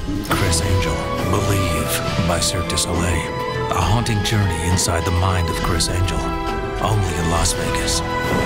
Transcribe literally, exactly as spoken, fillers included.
CRISS Angel Believe by Cirque du Soleil. A haunting journey inside the mind of CRISS Angel. Only in Las Vegas.